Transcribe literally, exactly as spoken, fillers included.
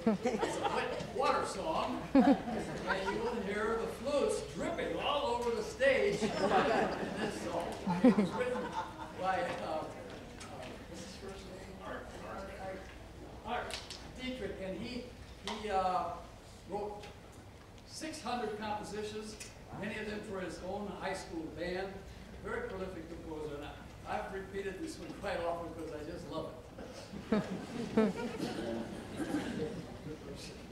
It's a wet water song, and you will hear the flutes dripping all over the stage in this song. It was written by, uh, uh, what's his first name? Hart. Hart. Dedrick, and he, he uh, wrote six hundred compositions, many of them for his own high school band. Very prolific composer, and I, I've repeated this one quite often because I just love it.